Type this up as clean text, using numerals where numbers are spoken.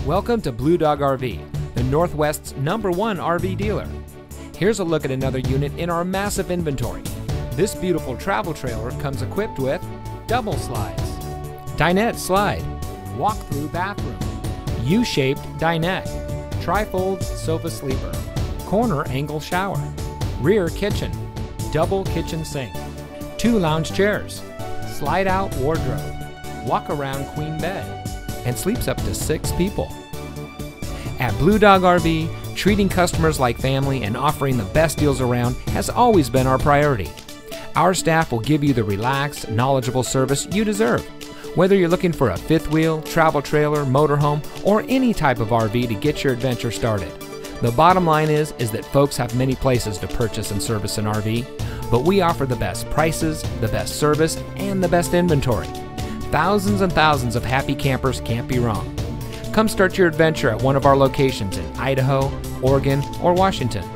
Welcome to Blue Dog RV, the Northwest's #1 RV dealer. Here's a look at another unit in our massive inventory. This beautiful travel trailer comes equipped with double slides, dinette slide, walk-through bathroom, U-shaped dinette, trifold sofa sleeper, corner angle shower, rear kitchen, double kitchen sink, 2 lounge chairs, slide-out wardrobe, walk-around queen bed, and sleeps up to 6 people. At Blue Dog RV, treating customers like family and offering the best deals around has always been our priority. Our staff will give you the relaxed, knowledgeable service you deserve. Whether you're looking for a fifth wheel, travel trailer, motorhome, or any type of RV to get your adventure started. The bottom line is that folks have many places to purchase and service an RV, but we offer the best prices, the best service, and the best inventory. Thousands and thousands of happy campers can't be wrong. Come start your adventure at one of our locations in Idaho, Oregon, or Washington.